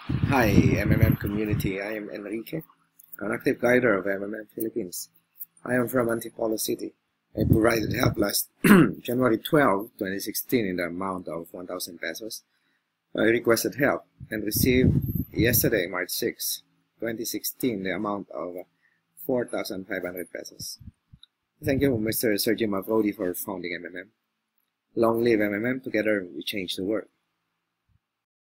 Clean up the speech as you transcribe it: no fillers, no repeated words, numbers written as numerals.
Hi, MMM community. I am Enrique, an active guider of MMM Philippines. I am from Antipolo City. I provided help last January 12, 2016 in the amount of 1,000 pesos. I requested help and received yesterday, March 6, 2016, the amount of 4,500 pesos. Thank you, Mr. Sergio Mavrodi, for founding MMM. Long live MMM. Together we change the world.